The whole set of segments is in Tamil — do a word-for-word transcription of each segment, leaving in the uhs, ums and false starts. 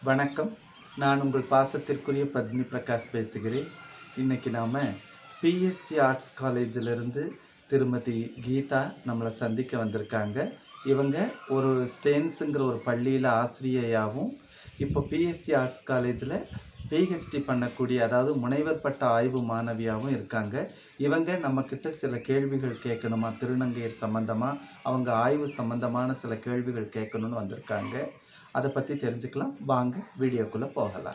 வணக்கம். நான் உங்கள் பாசத்திற்குரிய பத்மினி பிரகாஷ் பேசுகிறேன். இன்றைக்கி நாம் பிஎஸ்ஜி ஆர்ட்ஸ் காலேஜிலிருந்து திருமதி கீதா நம்மளை சந்திக்க வந்திருக்காங்க. இவங்க ஒரு ஸ்டென்ஸுங்கிற ஒரு பள்ளியில் ஆசிரியையாகவும் இப்போ பிஎஸ்ஜி ஆர்ட்ஸ் காலேஜில் பிஹெச்டி பண்ணக்கூடிய அதாவது முனைவர் பட்ட ஆய்வு மாணவியாகவும் இருக்காங்க. இவங்க நம்மக்கிட்ட சில கேள்விகள் கேட்கணுமா, திருநங்கையர் சம்மந்தமாக அவங்க ஆய்வு சம்மந்தமான சில கேள்விகள் கேட்கணுன்னு வந்திருக்காங்க. அதை பற்றி தெரிஞ்சுக்கலாம். வாங்க வீடியோக்குள்ளே போகலாம்.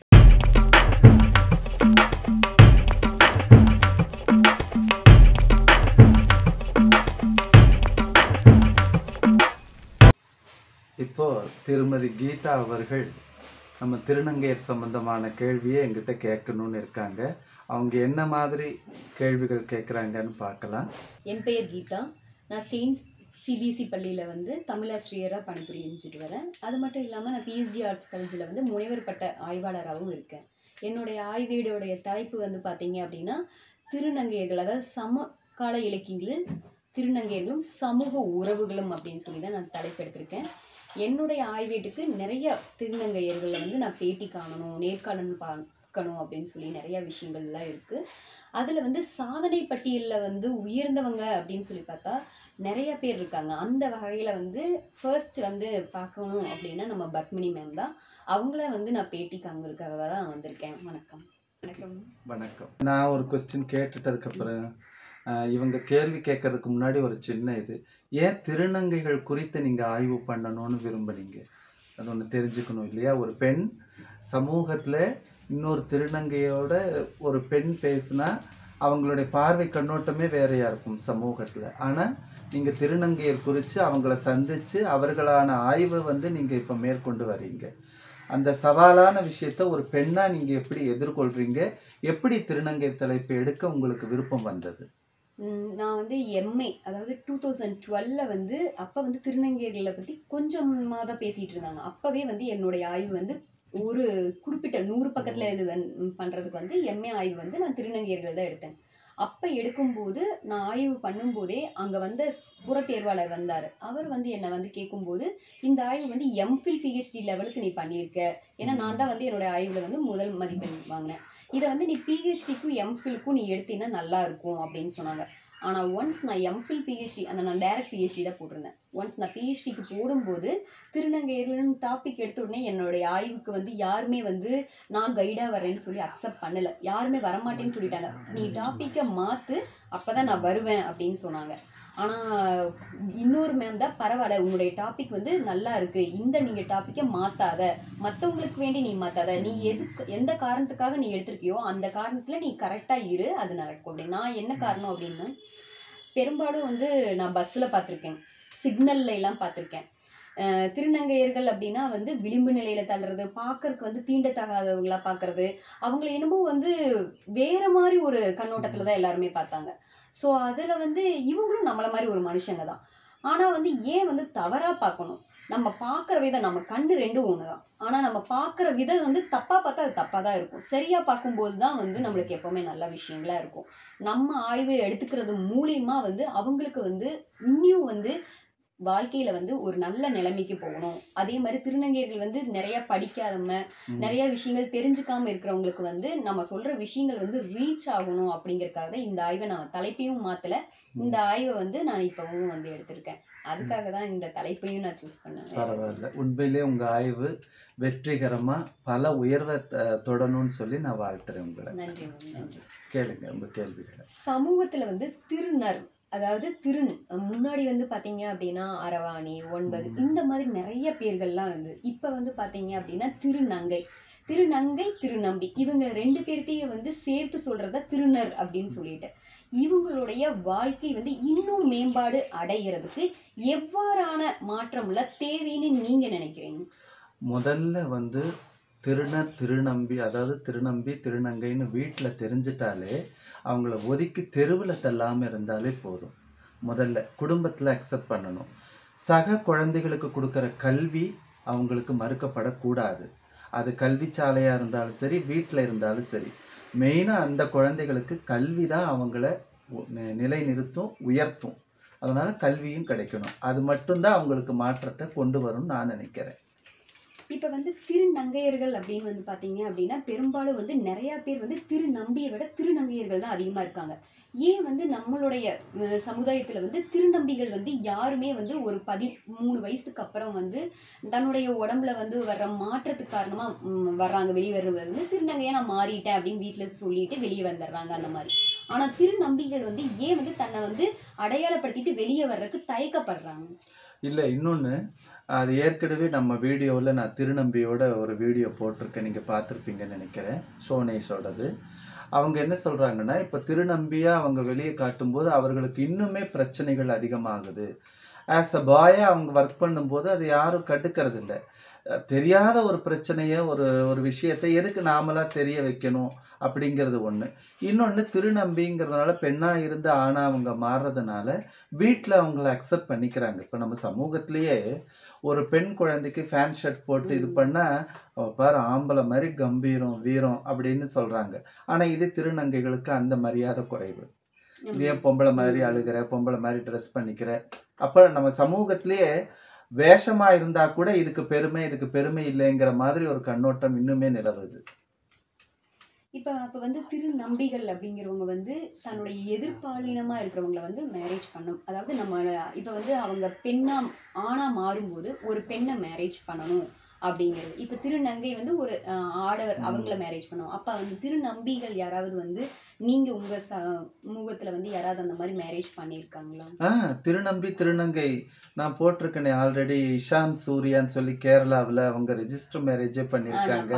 இப்போது திருமதி கீதா அவர்கள் நம்ம திருநங்கையர் சம்பந்தமான கேள்வியை எங்கிட்ட கேட்கணும்னு இருக்காங்க. அவங்க என்ன மாதிரி கேள்விகள் கேட்குறாங்கன்னு பார்க்கலாம். என் பெயர் கீதா. நான் ஸ்டெயின்ஸ் சிபிஎஸ்சி பள்ளியில் வந்து தமிழாசிரியராக பணிபுரிஞ்சிட்டு வரேன். அது மட்டும் இல்லாமல் நான் பிஎஸ்ஜி ஆர்ட்ஸ் காலேஜில் வந்து முனைவர் பட்ட ஆய்வாளராகவும் இருக்கேன். என்னுடைய ஆய்வீடுடைய தலைப்பு வந்து பார்த்தீங்க அப்படின்னா திருநங்கையர்கள், அதாவது சமகால இலக்கியங்களில் திருநங்கையர்களும் சமூக உறவுகளும் அப்படின்னு சொல்லி தான் நான் தலைப்பு எடுத்திருக்கேன். என்னுடைய ஆய்வேட்டுக்கு நிறைய திருநங்கையர்களை வந்து நான் பேட்டி காணணும், நேர்காணல் பார்க்கணும் அப்படின்னு சொல்லி நிறையா விஷயங்கள்லாம் இருக்குது. அதில் வந்து சாதனை பட்டியலில் வந்து உயர்ந்தவங்க அப்படின்னு சொல்லி பார்த்தா நிறைய பேர் இருக்காங்க. அந்த வகையில் வந்து ஃபர்ஸ்ட் வந்து பார்க்கணும் அப்படின்னா நம்ம பத்மினி மேம் தான். அவங்கள வந்து நான் பேட்டி காண்கிறதுக்காக தான் வந்திருக்கேன். வணக்கம். வணக்கம் வணக்கம். நான் ஒரு கொஸ்டின் கேட்டுட்டதுக்கப்புறம் இவங்க கேள்வி கேட்கறதுக்கு முன்னாடி ஒரு சின்ன இது, ஏன் திருநங்கைகள் குறித்து நீங்கள் ஆய்வு பண்ணணும்னு விரும்புனீங்க? அது ஒன்று தெரிஞ்சுக்கணும் இல்லையா? ஒரு பெண் சமூகத்தில் இன்னொரு திருநங்கையோட ஒரு பெண் பேசுனா அவங்களுடைய பார்வை கண்ணோட்டமே வேறையாக இருக்கும் சமூகத்தில். ஆனால் நீங்கள் திருநங்கையர் குறித்து அவங்கள சந்தித்து அவர்களான ஆய்வை வந்து நீங்கள் இப்போ மேற்கொண்டு வரீங்க. அந்த சவாலான விஷயத்த ஒரு பெண்ணாக நீங்கள் எப்படி எதிர்கொள்கிறீங்க? எப்படி திருநங்கையர் தலைப்பு எடுக்க உங்களுக்கு விருப்பம் வந்தது? நான் வந்து எம்ஏ, அதாவது டூ தௌசண்ட் டுவெல்ல வந்து அப்போ வந்து திருநங்கையர்களை பற்றி கொஞ்சமாக தான் பேசிகிட்டு இருந்தாங்க. அப்போவே வந்து என்னுடைய ஆய்வு வந்து ஒரு குறிப்பிட்ட நூறு பக்கத்தில் இது பண்ணுறதுக்கு வந்து எம்ஏ ஆய்வு வந்து நான் திருநங்கையர்கள் தான் எடுத்தேன். அப்போ எடுக்கும்போது நான் ஆய்வு பண்ணும்போதே அங்கே வந்த புறத்தேர்வாளர் வந்தார். அவர் வந்து என்னை வந்து கேட்கும்போது, இந்த ஆய்வு வந்து எம்ஃபில் பிஹெச்டி லெவலுக்கு நீ பண்ணியிருக்க, ஏன்னா நான் தான் வந்து என்னோடய ஆய்வில் வந்து முதல் மதிப்பெண் வாங்கினேன். இதை வந்து நீ பிஹெச்டிக்கும் எம்ஃபிலுக்கும் நீ எடுத்தீங்கன்னா நல்லா இருக்கும் அப்படின்னு சொன்னாங்க. ஆனால் ஒன்ஸ் நான் எம்ஃபில் பிஹெச்டி, அந்த நான் டைரக்ட் பிஹெச்டி தான் போட்டிருந்தேன். ஒன்ஸ் நான் பிஹெச்டிக்கு போடும்போது திருநங்கையர்கள்னு டாபிக் எடுத்த உடனே என்னுடைய ஆய்வுக்கு வந்து யாருமே வந்து நான் கைடாக வரேன்னு சொல்லி அக்செப்ட் பண்ணலை. யாருமே வரமாட்டேன்னு சொல்லிட்டாங்க. நீ டாப்பிக்கை மாற்று, அப்போ தான் நான் வருவேன் அப்படின்னு சொன்னாங்க. ஆனால் இன்னொரு மேம் தான், பரவாயில்ல உன்னுடைய டாபிக் வந்து நல்லா இருக்குது, இந்த நீங்கள் டாப்பிக்கை மாற்றாத, மற்றவங்களுக்கு வேண்டி நீ மாற்றாத, நீ எதுக்கு எந்த காரணத்துக்காக நீ எடுத்திருக்கியோ அந்த காரணத்தில் நீ கரெக்டாக இரு, அது நடக்கும் அப்படின்னு. நான் என்ன காரணம் அப்படின்னா, பெரும்பாலும் வந்து நான் பஸ்ஸில் பார்த்துருக்கேன், சிக்னல்ல எல்லாம் பார்த்துருக்கேன். திருநங்கையர்கள் அப்படின்னா வந்து விளிம்பு நிலையில் தள்ளுறது, பார்க்கறதுக்கு வந்து தீண்டத்தகாதவங்களாக பார்க்குறது, அவங்கள என்னமோ வந்து வேறு மாதிரி ஒரு கண்ணோட்டத்தில் தான் எல்லாருமே பார்த்தாங்க. ஸோ அதில் வந்து இவங்களும் நம்மளை மாதிரி ஒரு மனுஷங்க தான். ஆனால் வந்து ஏன் வந்து தவறாக பார்க்கணும்? நம்ம பார்க்குற விதம், நம்ம கண்ணு ரெண்டும் ஒன்று தான். ஆனால் நம்ம பார்க்குற விதம் வந்து தப்பாக பார்த்தா அது தப்பாக தான் இருக்கும். சரியாக பார்க்கும்போது தான் வந்து நம்மளுக்கு எப்போவுமே நல்ல விஷயங்களாக இருக்கும். நம்ம ஆய்வு எடுத்துக்கிறது மூலியமாக வந்து அவங்களுக்கு வந்து இன்னும் வந்து வாழ்க்கையில் வந்து ஒரு நல்ல நிலைமைக்கு போகணும். அதே மாதிரி திருநங்கையர்கள் வந்து நிறையா படிக்காதவங்க, நிறையா விஷயங்கள் தெரிஞ்சுக்காமல் இருக்கிறவங்களுக்கு வந்து நம்ம சொல்கிற விஷயங்கள் வந்து ரீச் ஆகணும் அப்படிங்கிறதுக்காக தான் இந்த ஆய்வை நான் தலைப்பையும் மாற்றலை. இந்த ஆய்வை வந்து நான் இப்போவும் வந்து எடுத்திருக்கேன். அதுக்காக தான் இந்த தலைப்பையும் நான் சூஸ் பண்ணேன். பரவாயில்ல, உண்மையிலே உங்கள் ஆய்வு வெற்றிகரமாக பல உயர்வை தொடணும்னு சொல்லி நான் வாழ்த்துறேன் உங்களை. நன்றி நன்றி. கேளுங்க உங்கள் கேள்விகளை. சமூகத்தில் வந்து திருநர், அதாவது திரு முன்னாடி வந்து பார்த்தீங்க அப்படின்னா அரவாணி, ஒன்பது, இந்த மாதிரி நிறைய பேர்கள்லாம் வந்து இப்போ வந்து பார்த்தீங்க அப்படின்னா திருநங்கை, திருநங்கை திருநம்பி, இவங்க ரெண்டு பேர்த்தையும் வந்து சேர்த்து சொல்கிறத திருநர் அப்படின்னு சொல்லிட்டு, இவங்களுடைய வாழ்க்கை வந்து இன்னும் மேம்பாடு அடைகிறதுக்கு எவ்வாறான மாற்றம்ல தேவைன்னு நீங்கள் நினைக்கிறீங்க? முதல்ல வந்து திருநர் திருநம்பி, அதாவது திருநம்பி திருநங்கைன்னு வீட்டில் தெரிஞ்சிட்டாலே அவங்கள ஒதுக்கி தெருவில் தள்ளாமல் இருந்தாலே போதும். முதல்ல குடும்பத்தில் அக்செப்ட் பண்ணணும். சக குழந்தைகளுக்கு கொடுக்குற கல்வி அவங்களுக்கு மறுக்கப்படக்கூடாது. அது கல்வி சாலையாக இருந்தாலும் சரி, வீட்டில் இருந்தாலும் சரி, மெயினாக அந்த குழந்தைகளுக்கு கல்வி தான் அவங்கள நிலை நிறுத்தும், உயர்த்தும். அதனால் கல்வியும் கிடைக்கணும். அது மட்டும்தான் அவங்களுக்கு மாற்றத்தை கொண்டு வரும்னு நான் நினைக்கிறேன். இப்போ வந்து திருநங்கையர்கள் அப்படின்னு வந்து பார்த்தீங்க அப்படின்னா பெரும்பாலும் வந்து நிறையா பேர் வந்து திருநம்பியை விட திருநங்கையர்கள் தான் அதிகமாக இருக்காங்க. ஏன் வந்து நம்மளுடைய சமுதாயத்தில் வந்து திருநம்பிகள் வந்து யாருமே வந்து ஒரு பதிமூணு வயசுக்கு அப்புறம் வந்து தன்னுடைய உடம்புல வந்து வர்ற மாற்றத்துக்கு காரணமாக வர்றாங்க, வெளியே வர்றது வந்து திருநங்கையாக நான் மாறிட்டேன் அப்படின்னு வீட்டில் சொல்லிட்டு வெளியே வந்துடுறாங்க அந்த மாதிரி. ஆனால் திருநம்பிகள் வந்து ஏன் வந்து தன்னை வந்து அடையாளப்படுத்திட்டு வெளியே வர்றதுக்கு தயக்கப்படுறாங்க? இல்லை, இன்னொன்று அது ஏற்கனவே நம்ம வீடியோவில் நான் திருநம்பியோட ஒரு வீடியோ போட்டிருக்கேன், நீங்கள் பார்த்துருப்பீங்கன்னு நினைக்கிறேன், ஷோனேஸோடது. அவங்க என்ன சொல்கிறாங்கன்னா, இப்போ திருநம்பியாக அவங்க வெளியே காட்டும்போது அவர்களுக்கு இன்னுமே பிரச்சனைகள் அதிகமாகுது. ஆஸ் அ பாயாக அவங்க ஒர்க் பண்ணும்போது அது யாரும் கண்டுக்கிறது இல்லை. தெரியாத ஒரு பிரச்சனையை ஒரு ஒரு விஷயத்தை எதுக்கு நாமளாக தெரிய வைக்கணும் அப்படிங்கிறது ஒன்று. இன்னொன்று, திருநம்பிங்கிறதுனால பெண்ணாக இருந்து ஆணாக அவங்க மாறுறதுனால வீட்டில் அவங்கள அக்செப்ட் பண்ணிக்கிறாங்க. இப்போ நம்ம சமூகத்திலேயே ஒரு பெண் குழந்தைக்கு ஃபேன் ஷர்ட் போட்டு இது பண்ணால் பாரு ஆம்பளை மாதிரி கம்பீரம் வீரம் அப்படின்னு சொல்கிறாங்க. ஆனால் இது திருநங்கைகளுக்கு அந்த மரியாதை குறைவு. இதே பொம்பளை மாதிரி அழுகிற, பொம்பளை மாதிரி ட்ரெஸ் பண்ணிக்கிற, அப்போ நம்ம சமூகத்திலேயே வேஷமாக இருந்தால் கூட இதுக்கு பெருமை இதுக்கு பெருமை இல்லைங்கிற மாதிரி ஒரு கண்ணோட்டம் இன்னுமே நிலவுது. இப்போ அப்போ வந்து திருநம்பிகள் அப்படிங்கிறவங்க வந்து தன்னுடைய எதிர்பாலினமாக இருக்கிறவங்கள வந்து மேரேஜ் பண்ணும். அதாவது நம்ம இப்போ வந்து அவங்க பெண்ணா ஆணாக மாறும்போது ஒரு பெண்ணை மேரேஜ் பண்ணணும் அப்படிங்கிறது. இப்போ திருநங்கை வந்து ஒரு ஆடவர் அவங்கள மேரேஜ் பண்ணுவோம். அப்போ வந்து திருநம்பிகள் யாராவது வந்து நீங்கள் உங்கள் சமூகத்தில் வந்து யாராவது அந்த மாதிரி மேரேஜ் பண்ணியிருக்காங்களா? ஆ திருநம்பி திருநங்கை நான் போட்டிருக்கேனே ஆல்ரெடி. இஷான் சூர்யான்னு சொல்லி கேரளாவில் அவங்க ரெஜிஸ்டர் மேரேஜே பண்ணியிருக்காங்க.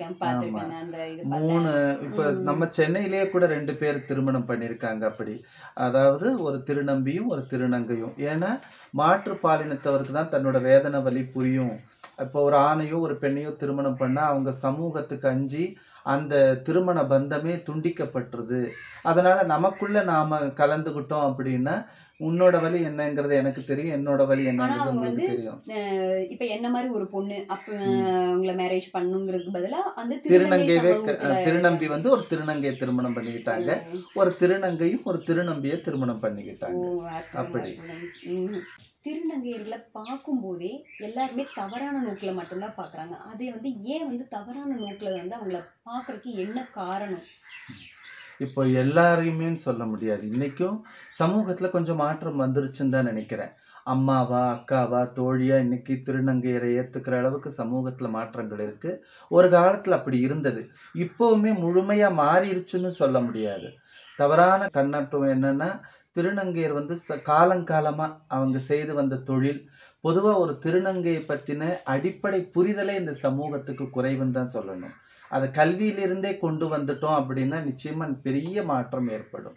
மூணு இப்போ நம்ம சென்னையிலேயே கூட ரெண்டு பேர் திருமணம் பண்ணியிருக்காங்க. அப்படி அதாவது ஒரு திருநம்பியும் ஒரு திருநங்கையும். ஏன்னா மாற்று பாலினத்தவருக்கு தான் தன்னோட வேதனை வலி புரியும். இப்போ ஒரு ஆணையோ ஒரு பெண்ணையோ திருமணம் பண்ணால் அவங்க சமூகத்துக்கு அஞ்சி அந்த திருமண பந்தமே துண்டிக்கப்பட்டுருது. அதனால் நமக்குள்ளே நாம் கலந்துக்கிட்டோம் அப்படின்னா உன்னோட வலி என்னங்கிறது எனக்கு தெரியும், என்னோட வலி என்னங்கிறது உங்களுக்கு தெரியும். இப்போ என்ன மாதிரி ஒரு பொண்ணு அப்போ உங்களை மேரேஜ் பண்ணுங்கிறதுக்கு பதிலாக அந்த திருநங்கையவே திருநம்பி வந்து ஒரு திருநங்கையை திருமணம் பண்ணிக்கிட்டாங்க, ஒரு திருநங்கையும் ஒரு திருநம்பியை திருமணம் பண்ணிக்கிட்டாங்க. அப்படி திருநங்கையர்களை பார்க்கும்போதே எல்லாருமே தவறான நோக்கில் மட்டும்தான் பார்க்குறாங்க. அதே வந்து ஏன் வந்து தவறான நோக்கில் வந்து அவங்கள பார்க்குறதுக்கு என்ன காரணம்? இப்போ எல்லாரையுமே சொல்ல முடியாது. இன்றைக்கும் சமூகத்தில் கொஞ்சம் மாற்றம் வந்துருச்சுன்னு தான் நினைக்கிறேன். அம்மாவா அக்காவா தோழியா இன்னைக்கு திருநங்கையரை ஏற்றுக்கிற அளவுக்கு சமூகத்தில் மாற்றங்கள் இருக்குது. ஒரு காலத்தில் அப்படி இருந்தது, இப்போவுமே முழுமையாக மாறிடுச்சுன்னு சொல்ல முடியாது. தவறான கண்ணோட்டம் என்னென்னா, திருநங்கையர் வந்து ச காலங்காலமாக அவங்க செய்து வந்த தொழில், பொதுவாக ஒரு திருநங்கையை பற்றின அடிப்படை புரிதலே இந்த சமூகத்துக்கு குறைவுன்னு தான் சொல்லணும். அதை கல்வியிலிருந்தே கொண்டு வந்துட்டோம் அப்படின்னா நிச்சயமாக பெரிய மாற்றம் ஏற்படும்.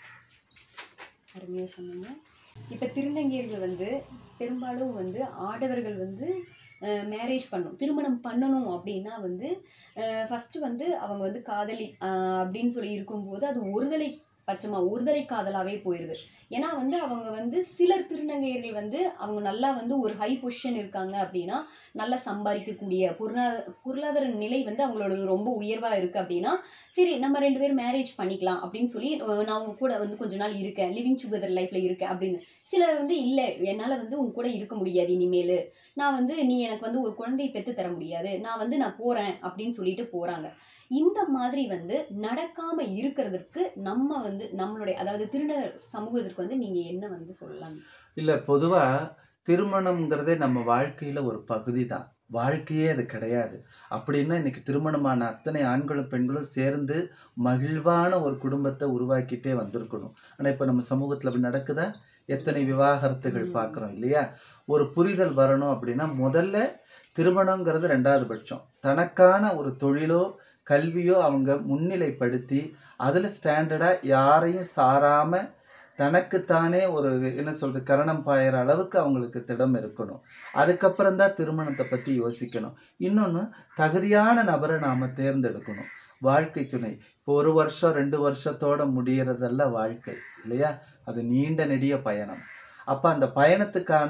அருமையாக சொன்னீங்க. இப்போ திருநங்கையர்கள் வந்து பெரும்பாலும் வந்து ஆடவர்கள் வந்து மேரேஜ் பண்ணும் திருமணம் பண்ணணும் அப்படின்னா வந்து ஃபஸ்ட்டு வந்து அவங்க வந்து காதலி அப்படின்னு சொல்லி இருக்கும்போது அது ஒருதலை பட்சமா ஒருதலை காதலாகவே போயிடுது. ஏன்னா வந்து அவங்க வந்து சிலர் திருநங்கையர்கள் வந்து அவங்க நல்லா வந்து ஒரு ஹை பொசிஷன் இருக்காங்க அப்படின்னா, நல்லா சம்பாதிக்கக்கூடிய பொருளாதார பொருளாதார நிலை வந்து அவங்களோட ரொம்ப உயர்வாக இருக்குது அப்படின்னா, சரி நம்ம ரெண்டு பேரும் மேரேஜ் பண்ணிக்கலாம் அப்படின்னு சொல்லி நான் உங்க கூட வந்து கொஞ்ச நாள் இருக்கேன், லிவிங் டுகெதர் லைஃப்பில் இருக்கேன் அப்படின்னு. சிலர் வந்து இல்லை என்னால் வந்து உங்க கூட இருக்க முடியாது, இனிமேல் நான் வந்து நீ எனக்கு வந்து ஒரு குழந்தையை பெற்று தர முடியாது, நான் வந்து நான் போகிறேன் அப்படின்னு சொல்லிட்டு போகிறாங்க. இந்த மாதிரி வந்து நடக்காம இருக்கிறதுக்கு நம்ம வந்து நம்மளுடைய அதாவது திருநர் சமூகத்திற்கு வந்து நீங்க என்ன வந்து சொல்லலாம்? இல்லை, பொதுவாக திருமணம்ங்கிறதே நம்ம வாழ்க்கையில் ஒரு பகுதி தான், வாழ்க்கையே அது கிடையாது. அப்படின்னா இன்னைக்கு திருமணமான அத்தனை ஆண்களும் பெண்களும் சேர்ந்து மகிழ்வான ஒரு குடும்பத்தை உருவாக்கிட்டே வந்திருக்கணும். ஆனால் இப்போ நம்ம சமூகத்தில் அப்படி நடக்குதா? எத்தனை விவாகரத்துகள் பார்க்குறோம் இல்லையா? ஒரு புரிதல் வரணும் அப்படின்னா முதல்ல திருமணங்கிறது ரெண்டாவது பட்சம். தனக்கான ஒரு தொழிலோ கல்வியோ அவங்க முன்னிலைப்படுத்தி அதில் ஸ்டாண்டர்டாக யாரையும் சாராமல் தனக்குத்தானே ஒரு என்ன சொல்கிறது கரணம் பாயிற அளவுக்கு அவங்களுக்கு திடம் இருக்கணும். அதுக்கப்புறம் தான் திருமணத்தை பற்றி யோசிக்கணும். இன்னொன்று, தகுதியான நபரை நாம் தேர்ந்தெடுக்கணும். வாழ்க்கை துணை இப்போ ஒரு வருஷம் ரெண்டு வருஷத்தோட முடிகிறதல்ல வாழ்க்கை இல்லையா? அது நீண்ட நெடிய பயணம். அப்போ அந்த பயணத்துக்கான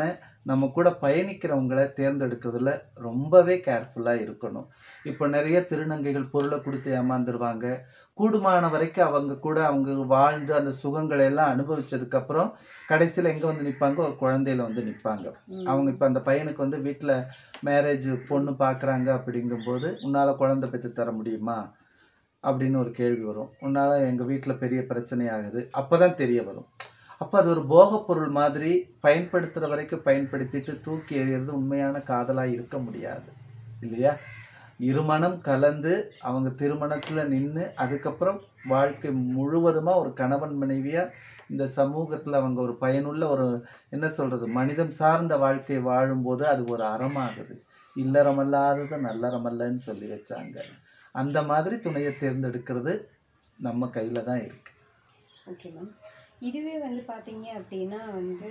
நம்ம கூட பயணிக்கிறவங்கள தேர்ந்தெடுக்கிறதுல ரொம்பவே கேர்ஃபுல்லாக இருக்கணும். இப்போ நிறைய திருநங்கைகள் பொருளை கொடுத்து ஏமாந்துருவாங்க. கூடுமான வரைக்கும் அவங்க கூட அவங்க வாழ்ந்து அந்த சுகங்களை எல்லாம் அனுபவிச்சதுக்கப்புறம் கடைசியில் எங்கே வந்து நிற்பாங்க, ஒரு குழந்தையில வந்து நிற்பாங்க. அவங்க இப்போ அந்த பையனுக்கு வந்து வீட்டில் மேரேஜ் பொண்ணு பார்க்குறாங்க அப்படிங்கும்போது, உன்னால் குழந்தை பெற்று தர முடியுமா அப்படின்னு ஒரு கேள்வி வரும். உன்னால் எங்கள் வீட்டில் பெரிய பிரச்சனையாகுது. அப்போ தான் தெரிய வரும். அப்போ அது ஒரு போகப்பொருள் மாதிரி பயன்படுத்துகிற வரைக்கும் பயன்படுத்திட்டு தூக்கி எறிகிறது உண்மையான காதலாக இருக்க முடியாது இல்லையா? இருமணம் கலந்து அவங்க திருமணத்தில் நின்று அதுக்கப்புறம் வாழ்க்கை முழுவதுமாக ஒரு கணவன் மனைவியாக இந்த சமூகத்தில் அவங்க ஒரு பயனுள்ள ஒரு என்ன சொல்கிறது மனிதம் சார்ந்த வாழ்க்கை வாழும்போது அது ஒரு அறமாகுது. இல்லறமல்லாதது நல்லறமல்லன்னு சொல்லி வச்சாங்க. அந்த மாதிரி துணையை தேர்ந்தெடுக்கிறது நம்ம கையில் தான் இருக்கு. Okay ma'am. இதுவே வந்து பார்த்தீங்க அப்படின்னா வந்து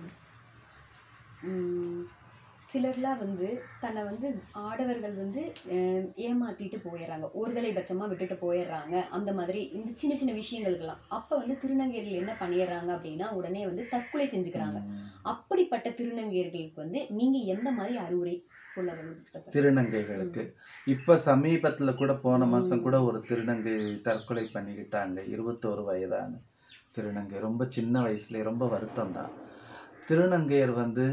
ம், சிலர்லாம் வந்து தன்னை வந்து ஆடவர்கள் வந்து அஹ், ஏமாத்திட்டு போயிடுறாங்க, ஒருதலை பட்சமாக விட்டுட்டு போயிடுறாங்க. அந்த மாதிரி இந்த சின்ன சின்ன விஷயங்களுக்கெல்லாம் அப்போ வந்து திருநங்கையர்கள் என்ன பண்ணிடுறாங்க அப்படின்னா உடனே வந்து தற்கொலை செஞ்சுக்கிறாங்க. அப்படிப்பட்ட திருநங்கையர்களுக்கு வந்து நீங்கள் எந்த மாதிரி அறிவுரை சொல்ல வந்து திருநங்கைகளுக்கு இப்போ சமீபத்தில் கூட போன மாதம் கூட ஒரு திருநங்கை தற்கொலை பண்ணிக்கிட்டாங்க. இருபத்தோரு வயதான திருநங்கை, ரொம்ப சின்ன வயசுலேயே. ரொம்ப வருத்தம் தான். திருநங்கையர் வந்து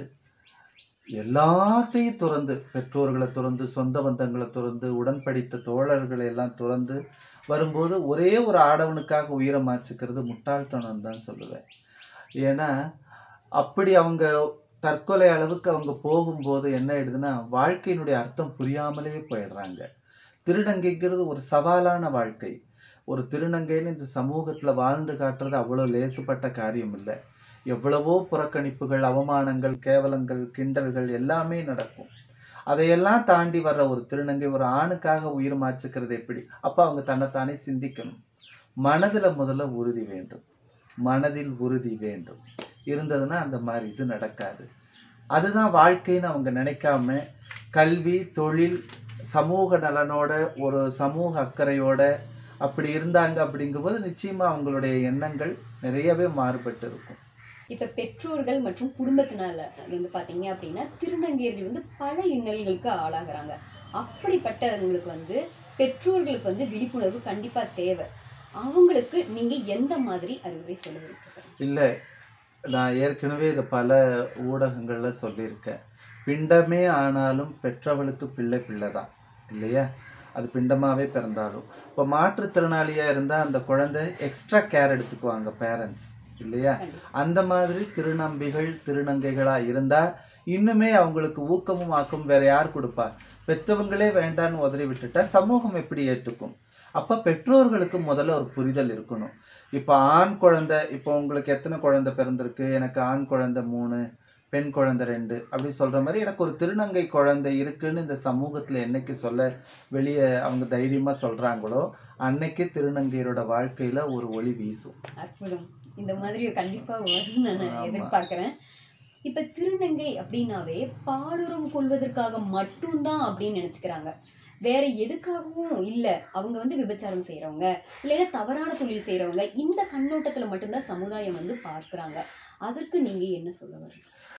எல்லாத்தையும் துறந்து, பெற்றோர்களை துறந்து, சொந்த பந்தங்களை துறந்து, உடன் படித்த தோழர்களை எல்லாம் துறந்து வரும்போது ஒரே ஒரு ஆடவனுக்காக உயிரை மாச்சுக்கிறது முட்டாள்தனம் தான் சொல்லுவேன். ஏன்னா அப்படி அவங்க தற்கொலை அளவுக்கு அவங்க போகும்போது என்ன ஆயிடுதுன்னா வாழ்க்கையினுடைய அர்த்தம் புரியாமலேயே போயிடுறாங்க. திருநங்கைங்கிறது ஒரு சவாலான வாழ்க்கை. ஒரு திருநங்கைன்னு இந்த சமூகத்தில் வாழ்ந்து காட்டுறது அவ்வளோ லேசுப்பட்ட காரியம் இல்லை. எவ்வளவோ புறக்கணிப்புகள், அவமானங்கள், கேவலங்கள், கிண்டல்கள் எல்லாமே நடக்கும். அதையெல்லாம் தாண்டி வர்ற ஒரு திருநங்கை ஒரு ஆணுக்காக உயிர் மாச்சுக்கிறது எப்படி? அப்போ அவங்க தன்னைத்தானே சிந்திக்கணும். மனதில் முதல்ல உறுதி வேண்டும். மனதில் உறுதி வேண்டும் இருந்ததுன்னா அந்த மாதிரி இது நடக்காது. அதுதான் வாழ்க்கைன்னு அவங்க நினைக்காம கல்வி, தொழில், சமூக நலனோட ஒரு சமூக அக்கறையோட அப்படி இருந்தாங்க. அப்படிங்கும்போது நிச்சயமாக அவங்களுடைய எண்ணங்கள் நிறையவே மாறுபட்டு இருக்கும். இப்போ பெற்றோர்கள் மற்றும் குடும்பத்தினால வந்து பார்த்தீங்க அப்படின்னா திருநங்கையர்கள் வந்து பல இன்னல்களுக்கு ஆளாகிறாங்க. அப்படிப்பட்டவங்களுக்கு வந்து பெற்றோர்களுக்கு வந்து விழிப்புணர்வு கண்டிப்பாக தேவை. அவங்களுக்கு நீங்கள் எந்த மாதிரி அறிவுரை சொல்லுவீங்க? இல்லை, நான் ஏற்கனவே இதை பல ஊடகங்களில் சொல்லியிருக்கேன். பிண்டமே ஆனாலும் பெற்றவளுக்கு பிள்ளை பிள்ளை தான் இல்லையா? அது பிண்டமாகவே பிறந்தாலும். இப்போ மாற்றுத்திறனாளியாக இருந்தால் அந்த குழந்தை எக்ஸ்ட்ரா கேர் எடுத்துக்குவாங்க பேரண்ட்ஸ் இல்லையா? அந்த மாதிரி திருநம்பிகள் திருநங்கைகளாக இருந்தால் இன்னுமே அவங்களுக்கு ஊக்கமும் ஆக்கும் வேற யார் கொடுப்பா? பெற்றவங்களே வேண்டான்னு உதறி விட்டுட்டா சமூகம் எப்படி ஏற்றுக்கும்? அப்போ பெற்றோர்களுக்கு முதல்ல ஒரு புரிதல் இருக்கணும். இப்போ ஆண் குழந்தை, இப்போ உங்களுக்கு எத்தனை குழந்தை பிறந்திருக்கு? எனக்கு ஆண் குழந்தை மூணு, பெண் குழந்தை ரெண்டு அப்படி சொல்கிற மாதிரி எனக்கு ஒரு திருநங்கை குழந்தை இருக்குன்னு இந்த சமூகத்தில் என்னைக்கு சொல்ல வெளியே அவங்க தைரியமாக சொல்கிறாங்களோ அன்னைக்கு திருநங்கையரோட வாழ்க்கையில் ஒரு ஒளி வீசும். அற்புதம். இந்த மாதிரி கண்டிப்பாக வரும்னு நான் எதிர்பார்க்குறேன். இப்போ திருநங்கை அப்படின்னாவே பாலுறவு கொள்வதற்காக மட்டும்தான் அப்படின்னு நினச்சிக்கிறாங்க. வேற எதுக்காகவும் இல்லை. அவங்க வந்து விபச்சாரம் செய்கிறவங்க, இல்லைன்னா தவறான தொழில் செய்கிறவங்க, இந்த கண்ணோட்டத்தில் மட்டும்தான் சமுதாயம் வந்து பார்க்குறாங்க. அதற்கு நீங்கள் என்ன சொல்ல வரீங்க?